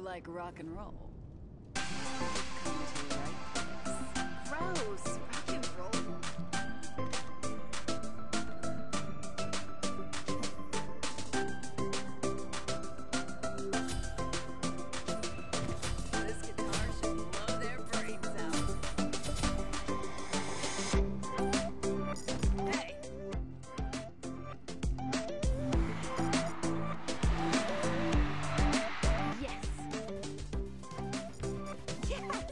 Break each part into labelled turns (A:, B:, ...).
A: like rock and roll. Come to the right place. Gross! Rock and roll? This guitar should blow their brains out. Hey! Yes! Yes!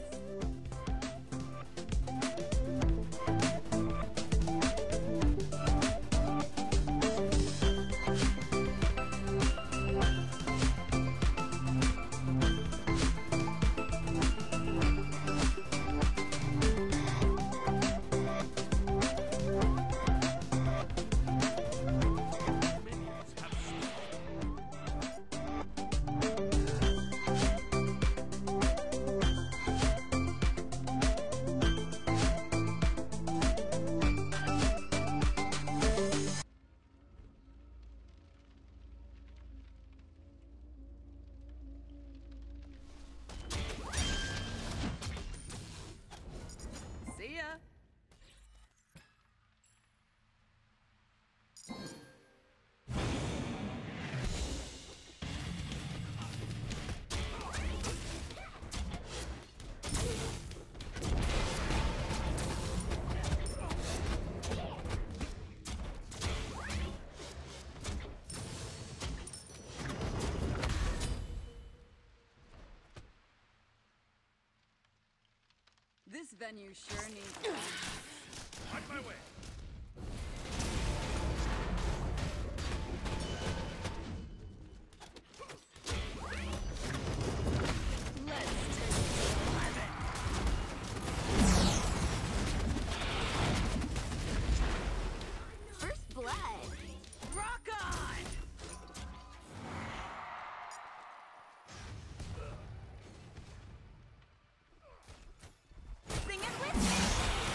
A: See ya! This venue sure needs
B: On my way.
A: Let's take it to 11.
C: First blood.
A: Rock on! Sing it with me!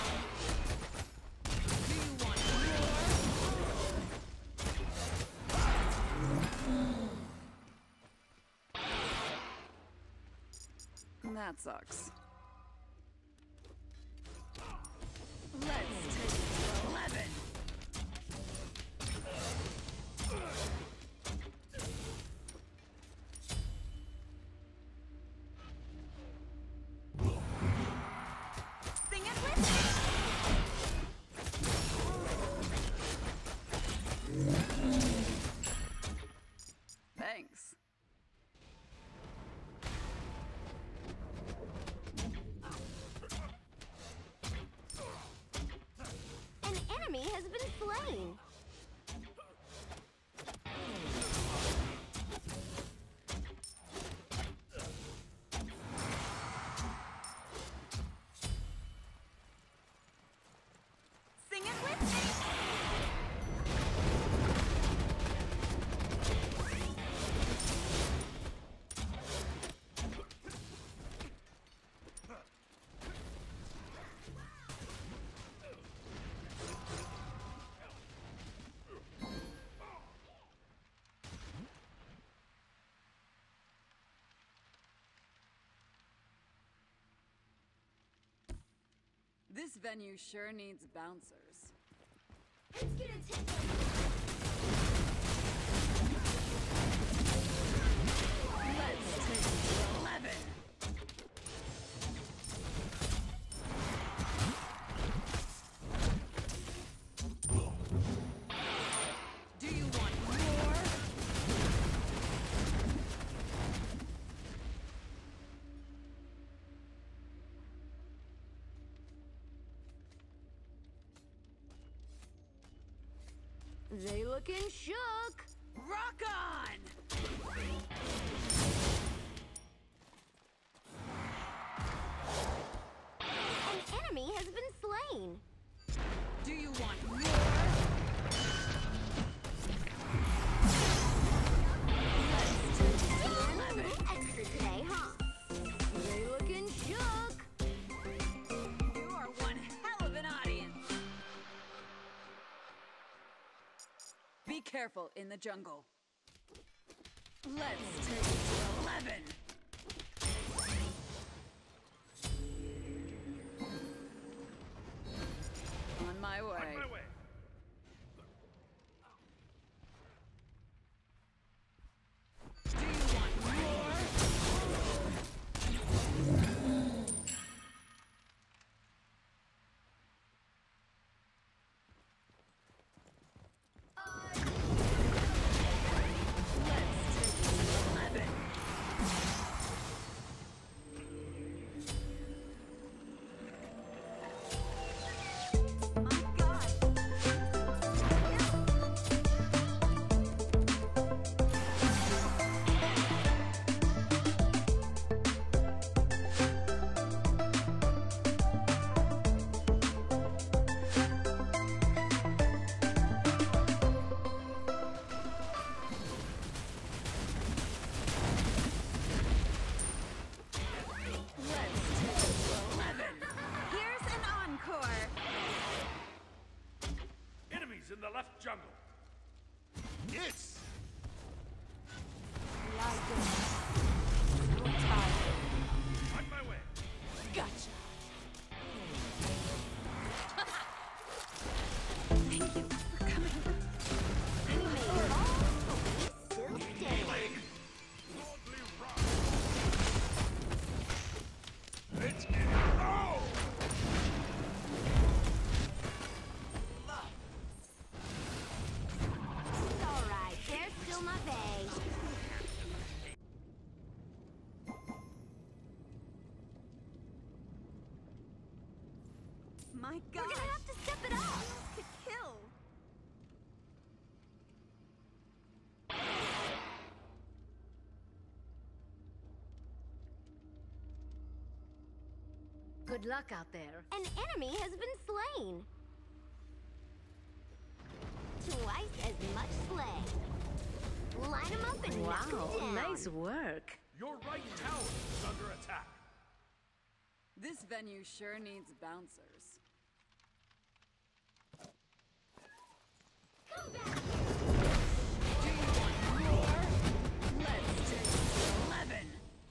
A: Do you want more? That sucks. Let's take it to 11. Sing it with me! Thanks.
C: An enemy has been slain.
A: Sing it with me! This venue sure needs bouncers.
C: It's gonna take
A: Let's take it to 11. Do you want more?
C: They looking shook.
A: Rock on!
C: An enemy has been slain.
A: Do you want more? Let's take it to 11.
C: Extra today, huh? They looking shook.
A: You are one hell of an audience. Be careful in the jungle. Let's take it to 11.
B: jungle. Yes.
C: Lie down. So tired.
B: On my way.
C: Gotcha.
A: Thank you for coming.
B: Healing. Lordly rock. Let's get it. Oh!
C: It's alright. There's still my bay.
A: My
C: We're
A: gosh.
C: gonna have to step it up.
A: To kill.
D: Good luck out there.
C: An enemy has been slain. Twice as much slay. Line them up and knock 'em
D: Wow,
C: down.
D: nice work.
B: Your right tower is under attack.
A: This venue sure needs bouncers.
C: Come back.
A: Do you want more? Let's take it to 11.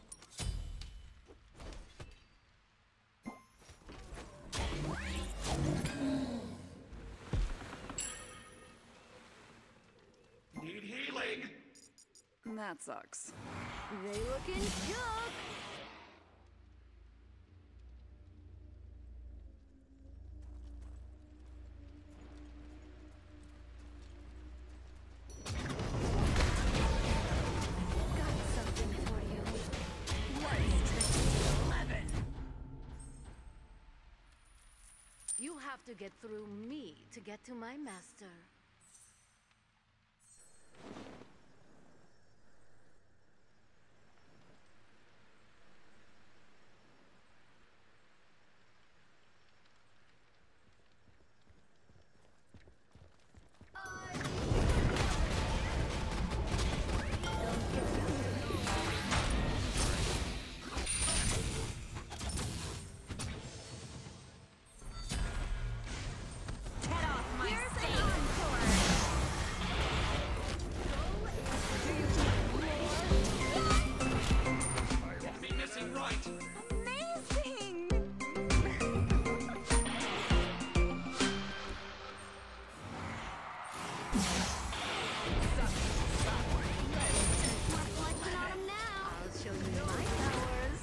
B: Need healing.
A: That sucks.
C: They looking shook.
D: Got something for you.
A: Let's take it to 11.
D: You have to get through me to get to my master.
A: Head off my
C: Here's the
A: stage.
C: encore.
B: I will be missing right.
A: Amazing!
C: Reflecting on 'em now.
D: I'll show you my powers.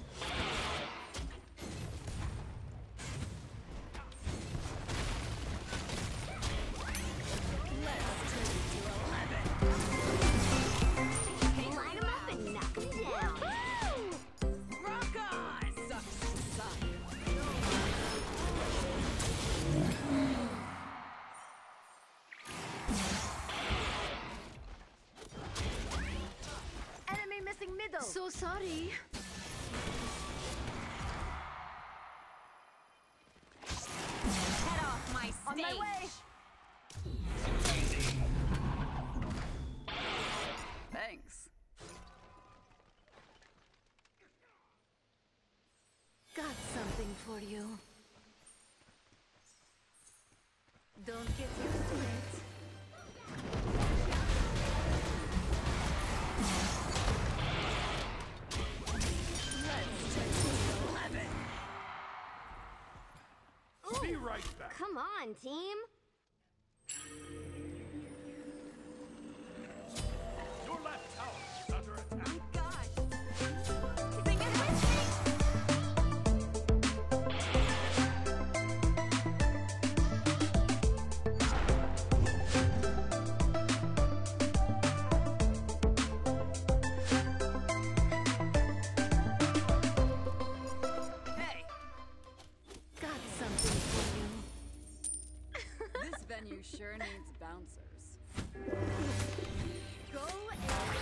C: Line 'em up and knock 'em down.
A: Rock on! Sucks to suck.
C: Enemy missing middle.
D: So sorry.
A: Head off my stage.
C: On my way.
A: Thanks.
D: Got something for you. Don't get used to it.
A: Let's take it to 11.
B: Be right back.
C: Come on, team.
B: Your left tower is under attack.
A: My gosh.
C: Sing it with me.
A: Hey,
D: Got something for you.
A: this venue sure needs bouncers.
C: Go and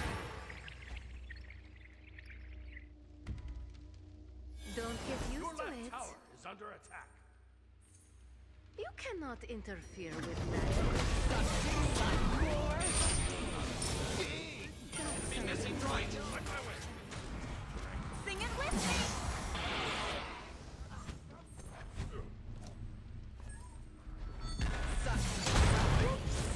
D: Don't get
B: Your
D: used to
B: left
D: it.
B: tower is under attack.
D: You cannot interfere with magic.
B: Be missing right. On my way.
A: Sing it with me. Sucks.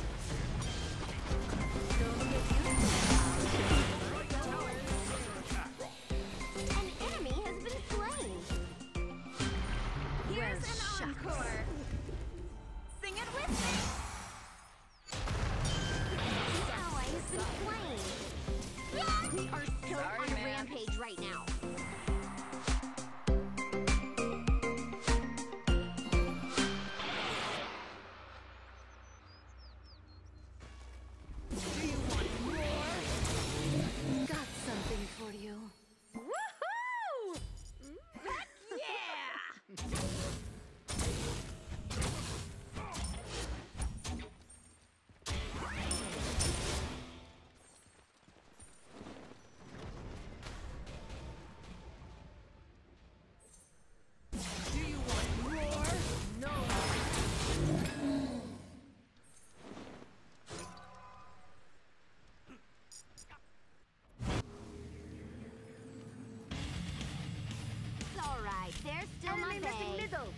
D: Enemy missing
C: Bay.
D: middle.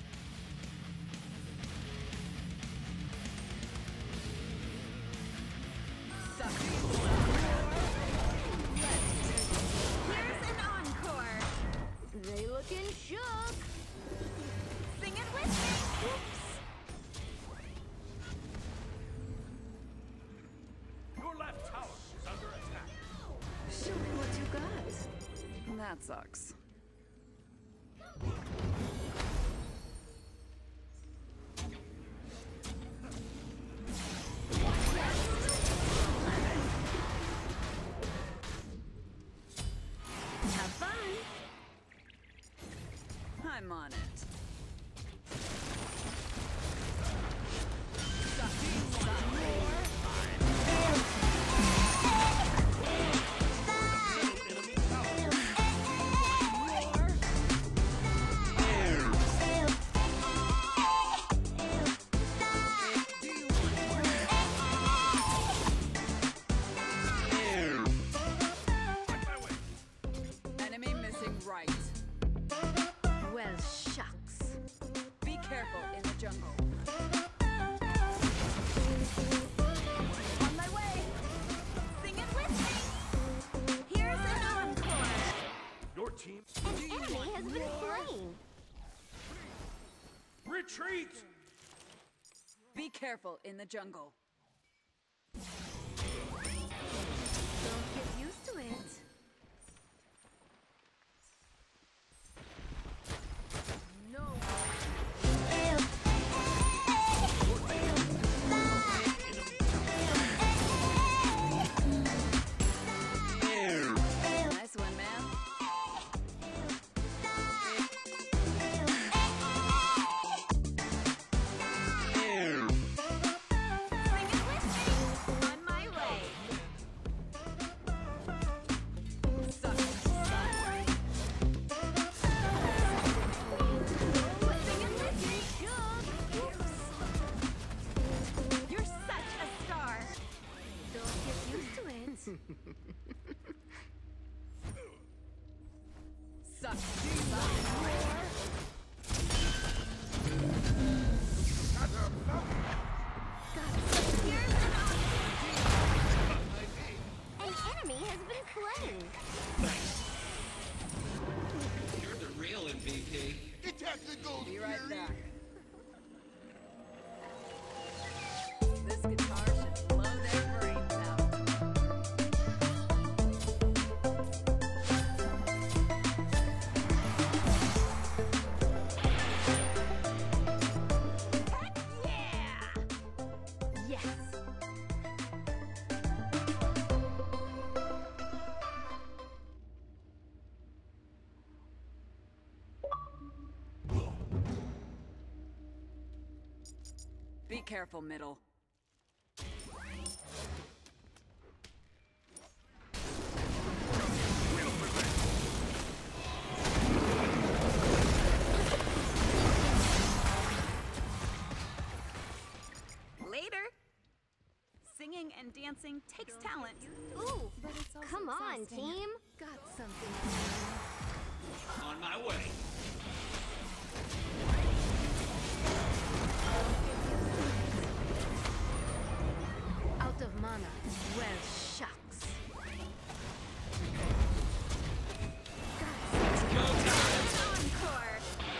A: Here's an encore.
D: They looking shook.
A: Sing it with me.
B: Your left tower is under attack.
D: Show me what you got.
E: That sucks.
D: Have fun.
E: I'm on it.
B: Enemy tower. Fight my way.
E: Enemy missing right.
D: Well, shucks.
E: Be careful in the jungle.
A: On my way. Sing it with me. Here's an encore.
B: Your team.
C: An enemy has been slain.
B: Retreat!
E: Be careful in the jungle.
D: Don't get used to it. No.
E: Nice one, man.
A: Sing it with me. On my way.
E: Suck.
A: Sing it with me. You're such a star.
D: Don't get used to it.
E: Suck.
A: Here's an encore.
C: An enemy has been slain.
F: You're the real MVP.
E: Be right back. This guitar should blow their brains out.
D: Yes.
E: Be careful, middle.
A: Later. Singing and dancing takes talent.
C: Ooh, come on, team.
D: Got something.
F: On my way.
D: Out of mana. Well, shucks.
A: Encore.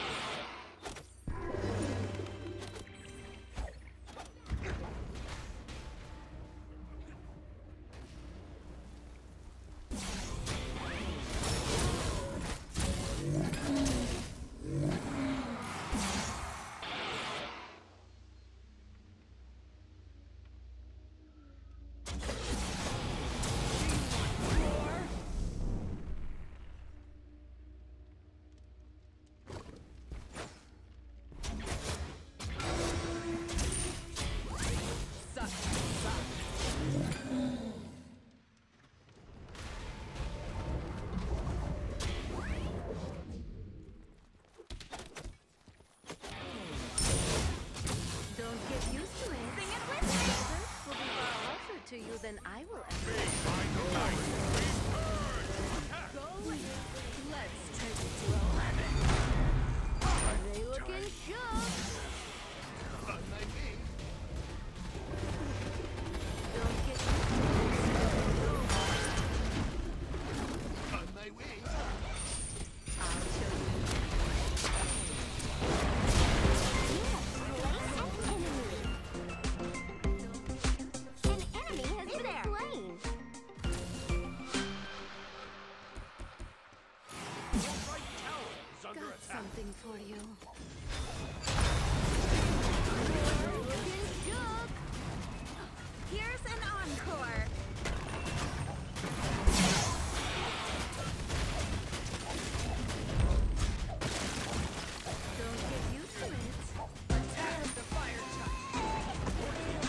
E: Suck. Suck.
D: Don't get used to it.
A: Sing it with me.
D: This will be far closer to you than I will ever.
E: Let's take it to 11.
D: something for you.
A: Here's an encore.
D: Don't get used to it.
E: Attack the fire giant.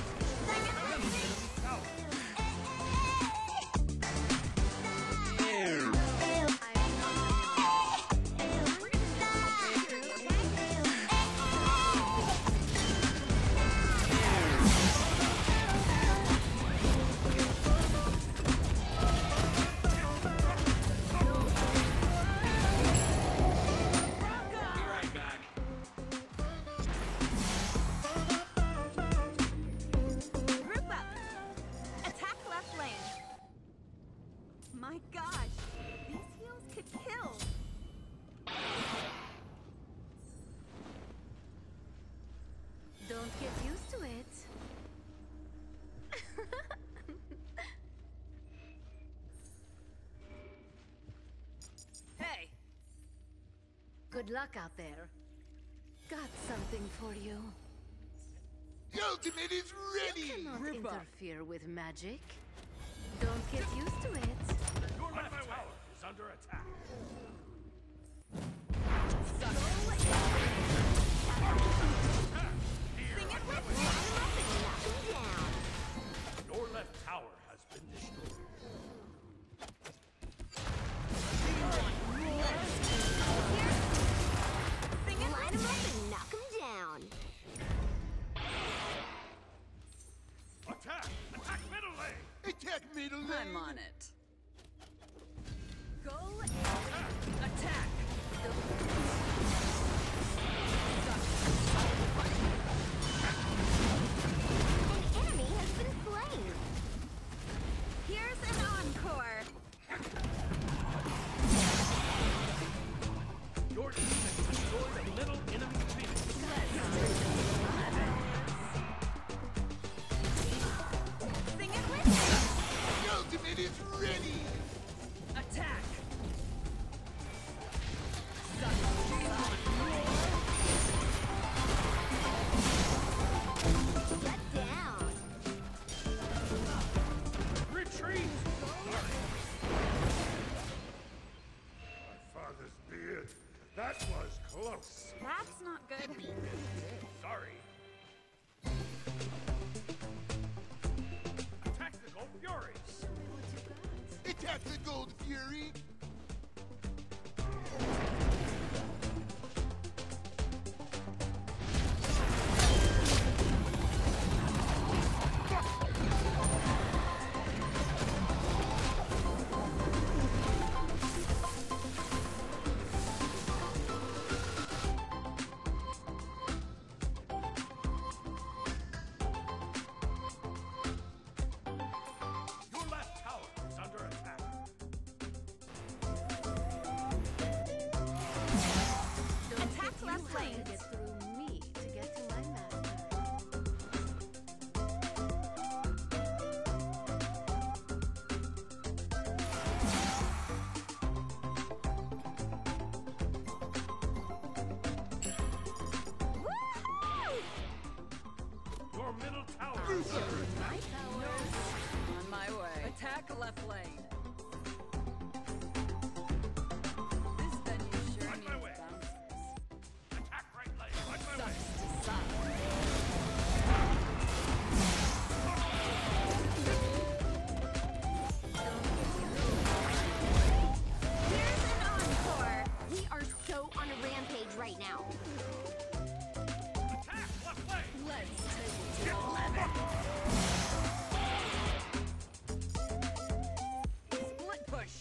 F: Be right back.
A: Group up. Attack left lane. My gosh, these heals could kill.
D: Don't get used to it.
E: Hey,
D: Good luck out there. Got something for you.
G: The ultimate is ready!
D: Cannot
E: Group up.
D: interfere with magic. Don't get used to it.
B: Your left tower is under attack. Your left tower has been destroyed.
C: Line 'em up and knock 'em down.
B: Attack! Attack middle lane!
G: Attack middle lane!
E: I'm on it. Go attack.
C: An enemy has been slain.
A: Here's an encore.
B: Your team has destroyed a middle enemy phoenix.
A: Sing it with me.
G: The ultimate is ready!
E: Attack.
C: Shut down.
B: Retreat! My father's beard. That was close.
A: That's not good.
B: Sorry. Tactical Fury!
G: Attack the Gold Fury!
B: Your left tower is under attack.
D: Don't
A: Attack
D: get
A: left
D: you have
A: lane.
D: to get through me to get to my master.
B: Your middle tower is
D: My power.
E: On my way. Attack left lane. This venue sure
B: On my
E: needs
B: way.
E: bouncers.
B: attack right lane. On my way.
E: Sucks to suck.
A: Here's an encore.
C: We are so on a rampage right now.
B: Attack left lane.
E: Let's take it to 11. Split push.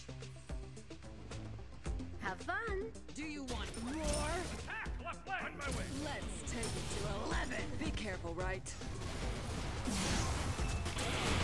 D: Have fun.
E: Do you want more?
B: Attack left lane. On my way.
E: Let's take it to 11. Be careful, right?